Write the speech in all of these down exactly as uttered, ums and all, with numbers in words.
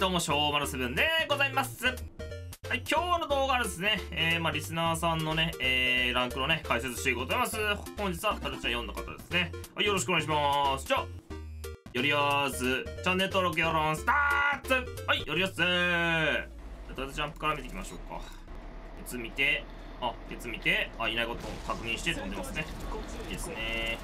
どうも、しょうまるセブンでございます。はい、今日の動画はですね、えー、まあ、リスナーさんのね、えー、ランクのね、解説していこうと思います。本日はタルちゃんよんの方ですね。はい、よろしくお願いします。じゃあ、よりやーす。チャンネル登録よろんスタート。はい、よりやすー。タルジャンプから見ていきましょうか。ケツ見て、あ、ケツ見て、あ、いないことを確認して飛んでますね。いいですね。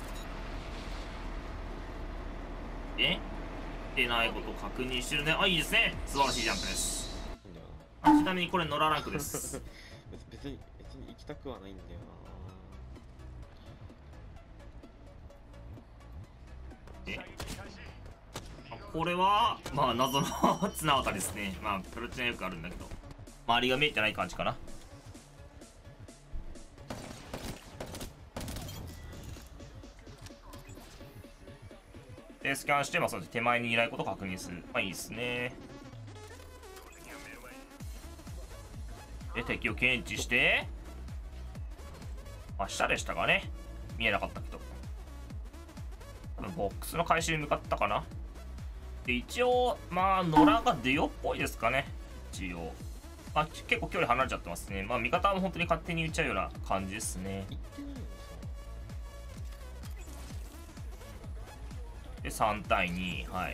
え出ないことを確認してるね。あ、いいですね。素晴らしいジャンプです。ちなみにこれノラランクです。 別に別に行きたくはないんだよな。えこれはまあ謎の綱渡りですね。まあプロテインよくあるんだけど周りが見えてない感じかな。でスキャンして、まあ、その手前にいないことを確認する。まあいいですね。で敵を検知して、あ、下でしたかね。見えなかったけど多分ボックスの回収に向かったかな。で一応まあ野良がデヨっぽいですかね。一応、まあ、結構距離離れちゃってますね。まあ味方も本当に勝手に撃っちゃうような感じですね。でさんたいに、はい。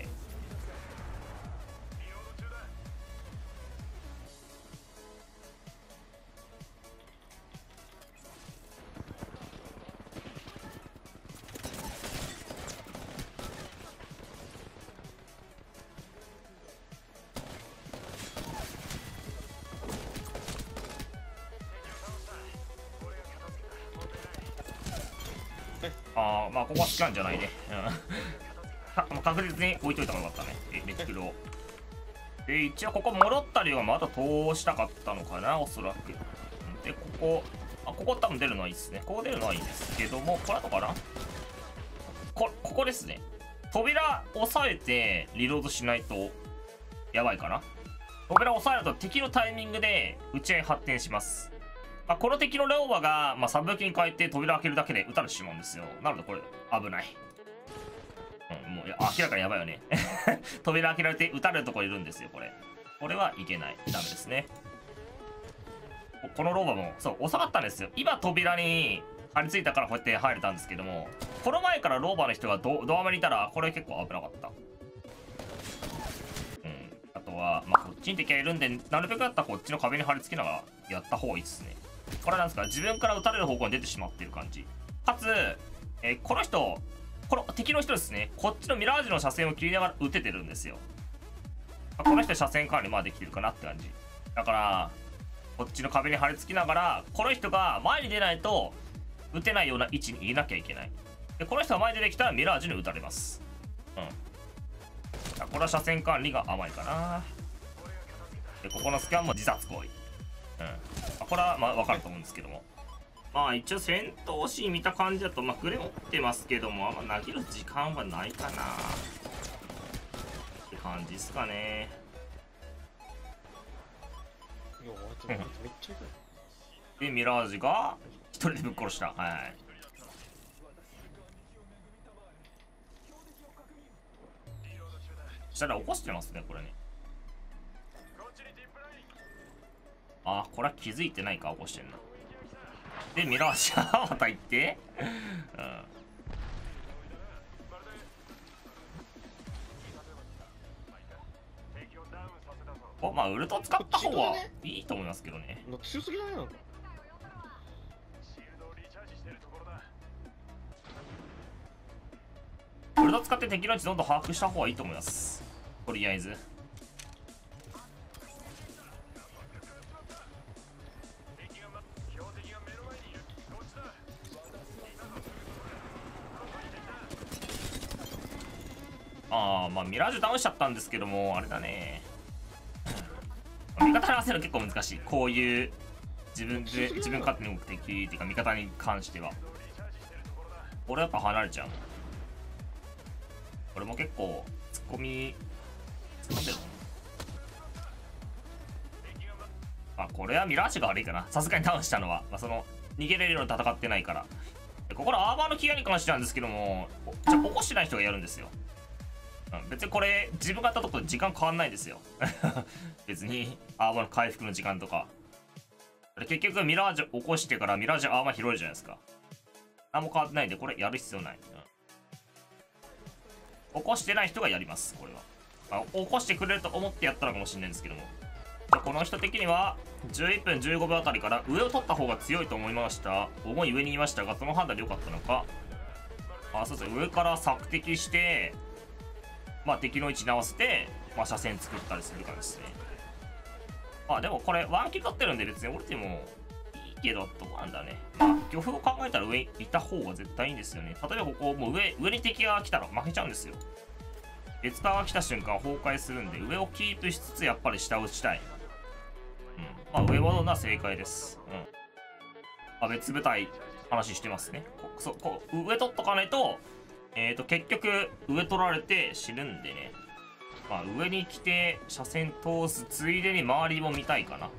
ああ、まあここはスキャンじゃないね。うん、確実に置いといた方がよかったね。レティクルを。で、一応ここ戻ったりはまだ通したかったのかな、おそらく。で、ここ、あ、ここ多分出るのはいいですね。ここ出るのはいいんですけども、これ後かなこ、ここですね。扉押さえてリロードしないとやばいかな。扉押さえると敵のタイミングで撃ち合い発展します。まあ、この敵のレオバが、まあ、サブ武器に変えて扉開けるだけで撃たれてしまうんですよ。なのでこれ危ない。うん、もういや明らかにやばいよね。扉開けられて撃たれるとこいるんですよ、これ。これはいけない。ダメですね。こ, このローバも、そう、遅かったんですよ。今扉に張り付いたからこうやって入れたんですけども、この前からローバの人が ド, ドア目にいたら、これ結構危なかった。うん。あとは、まあ、こっちに敵がいるんで、なるべくだったらこっちの壁に張り付きながらやった方がいいですね。これなんですか、自分から撃たれる方向に出てしまっている感じ。かつ、えー、この人、この敵の人ですね、こっちのミラージュの車線を切りながら撃ててるんですよ。まあ、この人車線管理まあできてるかなって感じ。だから、こっちの壁に張り付きながら、この人が前に出ないと、撃てないような位置にいなきゃいけない。で、この人が前に出てきたらミラージュに撃たれます。うん。これは車線管理が甘いかな。で、ここのスキャンも自殺行為。うん、これはまあ分かると思うんですけども、まあ一応戦闘シーン見た感じだとまあグレ持ってますけども、あんま投げる時間はないかなって感じですかね。でミラージュが一人でぶっ殺した。はい、そしたら起こしてますねこれね。あ、これは気づいてないか、起こしてんな。で、ミラージュがまた行って、うん。お、まあ、ウルト使った方はいいと思いますけどね。 強すぎだよ。 ウルト使って敵の位置どんどん把握した方がいいと思います。とりあえず。ああ、まあミラージュ倒しちゃったんですけども、あれだね。味方に合わせるの結構難しい。こういう自分で自分勝手に動く敵っていうか味方に関しては。俺やっぱ離れちゃう。俺も結構ツッコミ突っ込んでるもん。あ、これはミラージュが悪いかな。さすがに倒したのは、まあ、その逃げれるように戦ってないから。ここのアーバーのケアに関してなんですけども、じゃあ起こしてない人がやるんですよ。 うん、別にこれ自分がやったところで時間変わんないですよ別にアーマーの回復の時間とか結局ミラージュ起こしてからミラージュアーマー拾えるじゃないですか。何も変わってないんでこれやる必要ない、うん、起こしてない人がやりますこれは、まあ、起こしてくれると思ってやったのかもしれないんですけども、この人的にはじゅういっぷんじゅうごびょうあたりから上を取った方が強いと思いました思い上にいましたが、その判断で良かったのか、あ、そうですね、上から索敵してまあ敵の位置に合わせて、まあ、車線作ったりするからですね。まあでもこれワンキル取ってるんで別に降りてもいいけどどうなんだね。まあ漁夫を考えたら上にいた方が絶対いいんですよね。例えばここもう上上に敵が来たら負けちゃうんですよ。別側が来た瞬間崩壊するんで上をキープしつつやっぱり下を打ちたい。うん、まあ上戻るのは正解です。うん。まあ、別部隊話してますね。こそこ上取っとかないとえーと結局上取られて死ぬんでね。まあ上に来て車線通すついでに周りも見たいかな。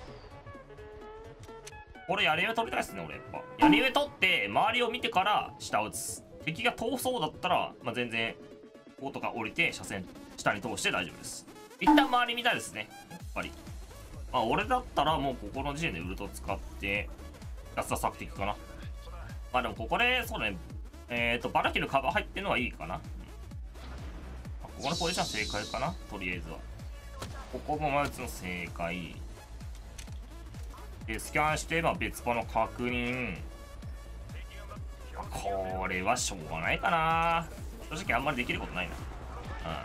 これ槍上取りたいですね俺やっぱ。槍上取って周りを見てから下を打つ。敵が通そうだったら、まあ、全然こことか降りて車線下に通して大丈夫です。一旦周り見たいですねやっぱり。まあ俺だったらもうここの時点でウルト使って安田索敵かな。まあでもここでそうねえっとバラキルカバー入ってるのはいいかな、うん、ここのポジション正解かなとりあえずは。ここもまあ打つの正解でスキャンして、まあ、別パの確認、まあ、これはしょうがないかな正直あんまりできることないな。うん、ま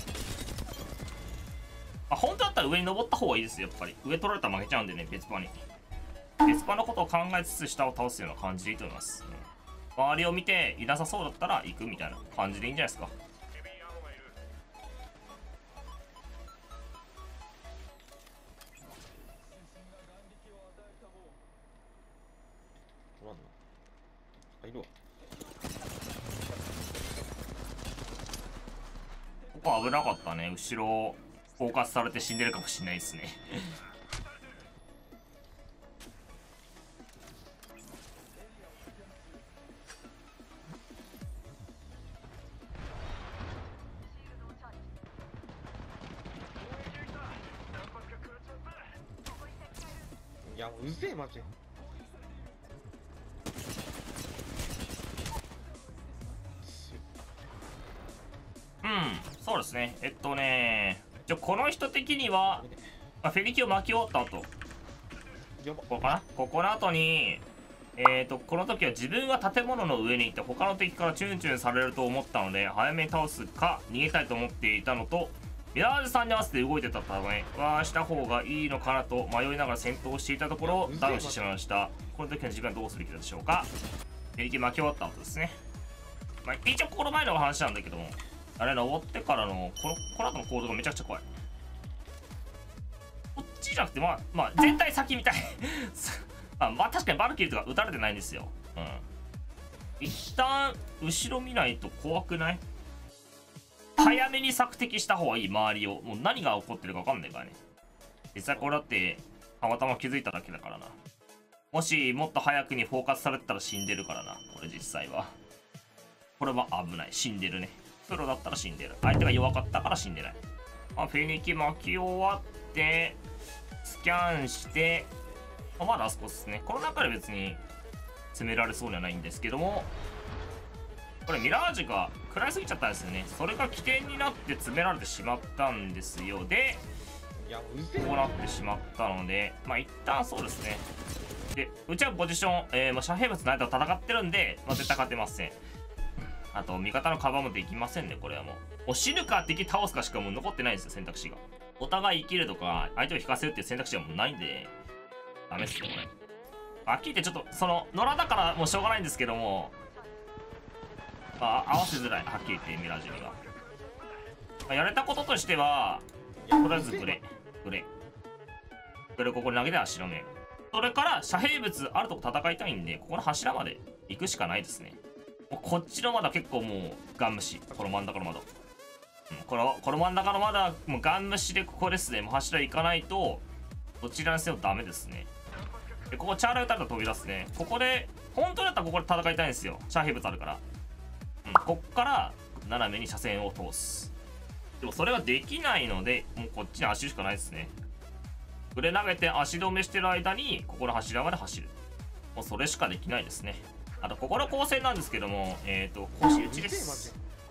あ、本当だったら上に登った方がいいですよやっぱり。上取られたら負けちゃうんでね別パに。別パのことを考えつつ下を倒すような感じでいいと思います、うん、周りを見ていなさそうだったら行くみたいな感じでいいんじゃないですか。 おらんな。あ、いるわ。 ここ危なかったね。後ろフォーカスされて死んでるかもしれないですねいやもううぜえマジ。 うん、そうですね。えっとね、じゃこの人的には、まあ、フェリキを巻き終わった後、 やば。 ここかなここの後に、えっと、この時は自分が建物の上にいて、他の敵からチュンチュンされると思ったので、早めに倒すか、逃げたいと思っていたのと、ミラージュさんに合わせて動いてたため、はした方がいいのかなと迷いながら戦闘していたところ、ダウンしてしまいました。この時の自分はどうすべきでしょうか。フェリキ巻き終わった後ですね。まあ、一応この前の話なんだけども、あれ登ってからのこのこの後の行動がめちゃくちゃ怖い。こっちじゃなくてまあまあ全体先みたいあ、まあ確かにバルキリーとか撃たれてないんですよ。うん。一旦後ろ見ないと怖くない？早めに索敵した方がいい周りを。もう何が起こってるか分かんないからね。実際これだってたまたま気づいただけだからな。もしもっと早くにフォーカスされてたら死んでるからなこれ実際は。これは危ない。死んでるね。プロだったら死んでる。相手が弱かったから死んでない。まあ、フェニキ巻き終わって、スキャンして、まあ、まだあそこですね。この中で別に詰められそうにはないんですけども、これミラージュが食らいすぎちゃったんですよね。それが起点になって詰められてしまったんですよ。で、こうなってしまったので、まあ一旦そうですね。で、うちはポジション、えー、まあ遮蔽物の間を戦ってるんで、まあ、絶対勝てません。あと味方のカバーもできませんねこれはもう。もう死ぬか敵倒すかしかもう残ってないんですよ選択肢が。お互い生きるとか相手を引かせるっていう選択肢はもうないんでダメっすよこれ。はっきり言ってちょっとその野良だからもうしょうがないんですけども、まあ合わせづらいはっきり言ってミラージュには。まあ、やれたこととしてはとりあえずグレグレグレここに投げて足の面。それから遮蔽物あるとこ戦いたいんでここの柱まで行くしかないですね。もうこっちの窓結構もうガン無視。この真ん中の窓、うん、このこの真ん中の窓はもうガン無視でここですね。もう柱行かないとどちらにせよダメですね。でここチャーラー打たれたら飛び出すね。ここで本当だったらここで戦いたいんですよ遮蔽物あるから、うん、こっから斜めに車線を通す。 でもそれができないので、もうこっちに走るしかないですね。触れ投げて足止めしてる間に、ここの柱まで走る。もうそれしかできないですね。あと、ここの構成なんですけども、えっ、ー、と、腰打ちです。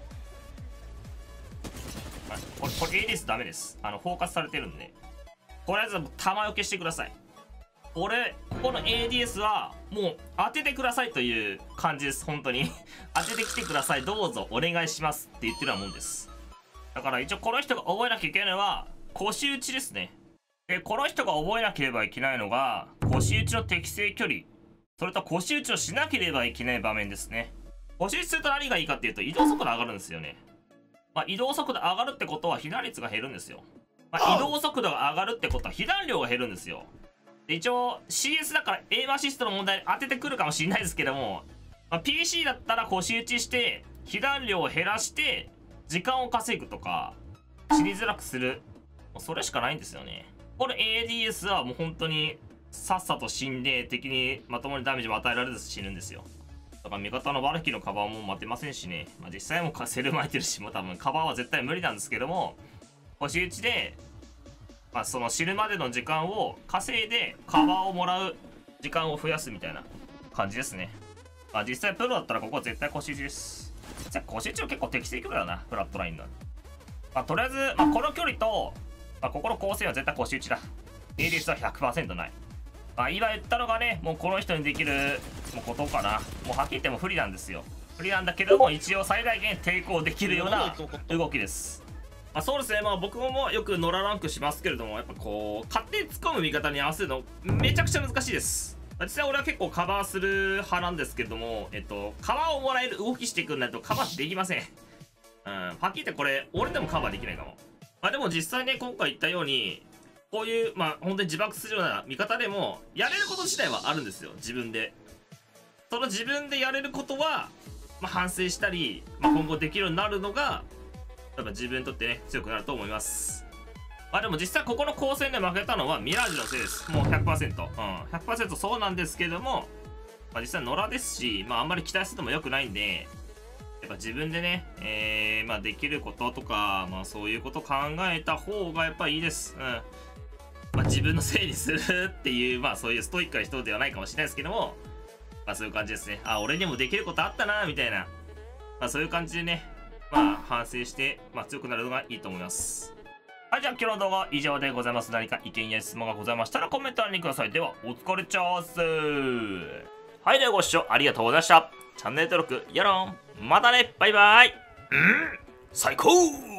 はい、これ、これ エーディーエス ダメです。あの、包括されてるんで。とりあえず、弾よけしてください。これ、ここの エーディーエス は、もう当ててくださいという感じです。本当に。当ててきてください。どうぞお願いしますって言ってるようなもんです。だから一応この人が覚えなきゃいけないのは、腰打ちですね。で、この人が覚えなければいけないのが、腰打ちの適正距離。それと腰打ちをしなければいけない場面ですね。腰打ちすると何がいいかっていうと、移動速度上がるんですよね。まあ、移動速度上がるってことは被弾率が減るんですよ。まあ、移動速度が上がるってことは被弾量が減るんですよ。で、一応 シーエス だからエイムアシストの問題に当ててくるかもしれないですけども、まあ、ピーシー だったら腰打ちして被弾量を減らして時間を稼ぐとか死にづらくする、もうそれしかないんですよね。これ エーディーエス はもう本当にさっさと死んで敵にまともにダメージも与えられず死ぬんですよ。だから味方のバルキのカバーも待てませんしね、まあ、実際もセル巻いてるし、もう多分カバーは絶対無理なんですけども、腰打ちで、まあ、その死ぬまでの時間を稼いでカバーをもらう時間を増やすみたいな感じですね。まあ、実際プロだったらここは絶対腰打ちです。じゃあ腰打ちは結構適正距離だな、フラットラインの。まあ、とりあえず、まあ、この距離と、まあ、ここの構成は絶対腰打ちだ。エーディーエス は ひゃくパーセント ない。まあ、今言ったのがね、もうこの人にできることかな。もうはっきり言っても不利なんですよ。不利なんだけども、一応最大限抵抗できるような動きです。まあ、そうですね、まあ僕もよくノラランクしますけれども、やっぱこう、勝手に突っ込む味方に合わせるの、めちゃくちゃ難しいです。実際俺は結構カバーする派なんですけれども、えっと、カバーをもらえる動きしていくんだとカバーできません。うん、はっきり言ってこれ、俺でもカバーできないかも。まあでも実際ね、今回言ったように、こういう、まあ本当に自爆するような味方でも、やれること自体はあるんですよ、自分で。その自分でやれることは、まあ、反省したり、まあ、今後できるようになるのが、やっぱ自分にとってね、強くなると思います。まあでも実際ここの高専で負けたのはミラージュのせいです。もう ひゃくパーセント。うん。ひゃくパーセント そうなんですけども、まあ、実際野良ですし、まああんまり期待するのも良くないんで、やっぱ自分でね、えー、まあできることとか、まあそういうこと考えた方がやっぱいいです。うん。まあ自分のせいにするっていう、まあそういうストイックな人ではないかもしれないですけども、まあそういう感じですね。あ、俺にもできることあったな、みたいな。まあそういう感じでね、まあ反省して、まあ強くなるのがいいと思います。はい、じゃあ今日の動画は以上でございます。何か意見や質問がございましたらコメント欄にください。では、お疲れちゃーすー。はい、ではご視聴ありがとうございました。チャンネル登録、やろん。またね、バイバイ。うん、最高。